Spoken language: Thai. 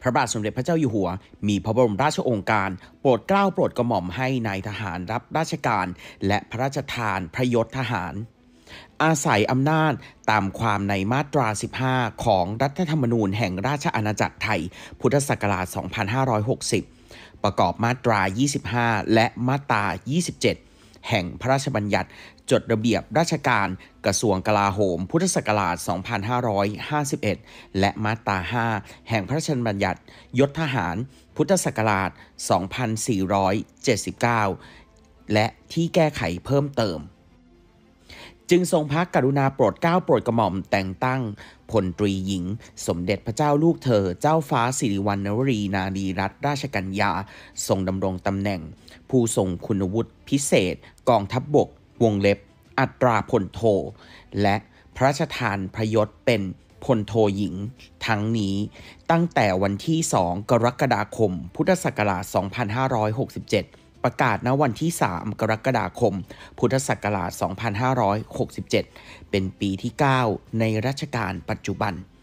ระบาทสมเด็จพระเจ้าอยู่หัวมีพระบรมราชโองการโปรดเกล้าโปรดกระหม่อมให้นายทหารรับราชการและพระราชทานพระยศทหารอาศัยอำนาจตามความในมาตรา 15 ของรัฐธรรมนูญแห่งราชอาณาจักรไทยพุทธศักราช 2560 ประกอบมาตรา 25 และมาตรา 27 แห่งพระราชบัญญัติจดระเบียบราชการกระทรวงกลาโหมพุทธศักราช 2551 และมาตรา 5 แห่งพระราชบัญญัติยศทหารพุทธศักราช 2479 และที่แก้ไขเพิ่มเติมจึงทรงพระกรุณาโปรดเกล้าโปรดกระหม่อมแต่งตั้งพลตรีหญิงสมเด็จพระเจ้าลูกเธอเจ้าฟ้าสิริวัณณวรีนารีรัตนราชกัญญาทรงดำรงตำแหน่งผู้ทรงคุณวุฒิพิเศษกองทัพบกวงเล็บอัตราพลโทและพระราชทานพระยศเป็นพลโทหญิงทั้งนี้ตั้งแต่วันที่ 2 กรกฎาคมพุทธศักราช 2567ประกาศณวันที่ 3 กรกฎาคม พุทธศักราช 2567 เป็นปีที่ 9 ในรัชกาลปัจจุบัน